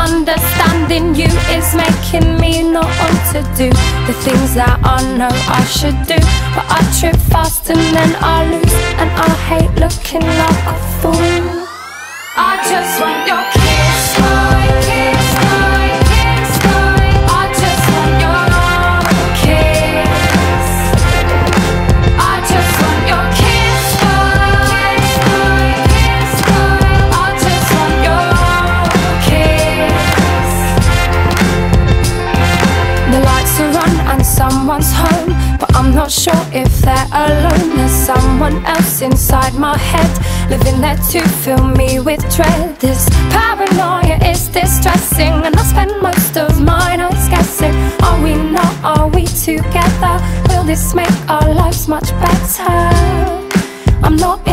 understanding you is making me not want to do the things that I know I should do. But I trip fast and then I lose, and I hate looking like a fool. I just want your kiss, my kiss, my kiss, my. I just want your kiss. I just want your kiss, my kiss, my kiss, my. I just want your kiss. The lights are on and someone's home, but I'm not sure if they're alone. There's someone else inside my head, living there to fill me with dread. This paranoia is distressing, and I spend most of my nights guessing, are we not, are we together? Will this make our lives much better? I'm not